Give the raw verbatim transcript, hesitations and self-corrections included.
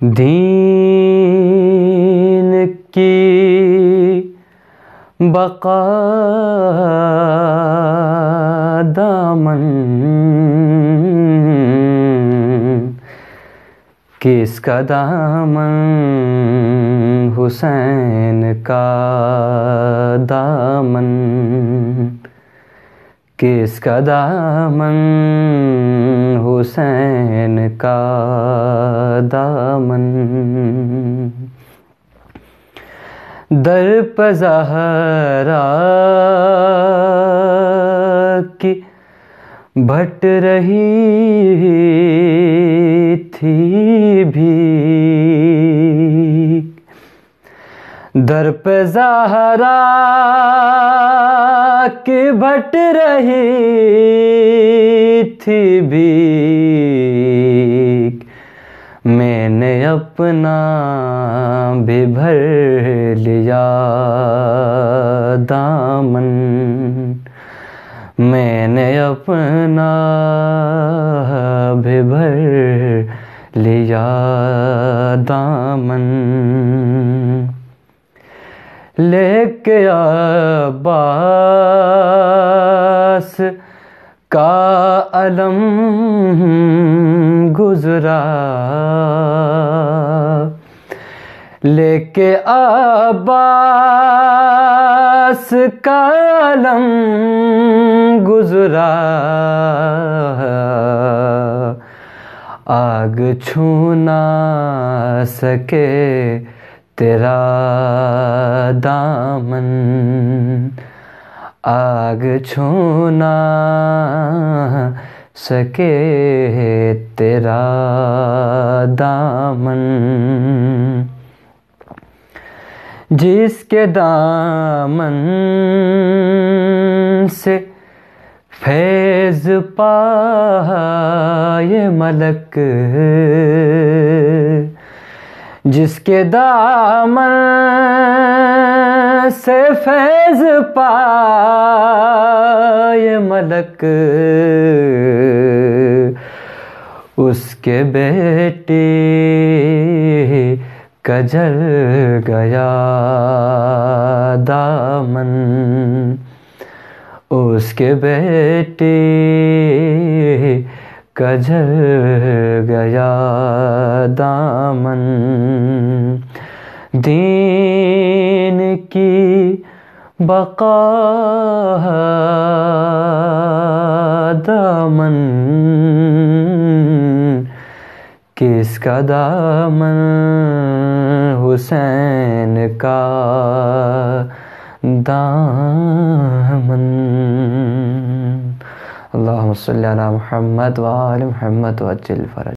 دین کی بقا دامن کس کا دامن حسین کا دامن کس کا دامن حسین کا دامن در پہ زہرا کی بھٹ رہی تھی بھیک در پہ زہرا کی بھٹ رہی تھی بھیک میں نے اپنا بھی بھر لیا دامن میں نے اپنا بھی بھر لیا دامن لے کے عباس کا علم گزرا لے کے عباس کا علم گزرا آگ چھو نہ سکے تیرا دامن آگ چھو نہ سکے تیرا دامن جس کے دامن سے فیض پائے ملک جس کے دامن سے فیض پائے ملک اس کے بیٹے کا جل گیا دامن اس کے بیٹے کا جل گیا دامن دین کی بقا دامن کس کا دامن حسین کا دامن اللہم صلی علی محمد و آل محمد وعجل فرج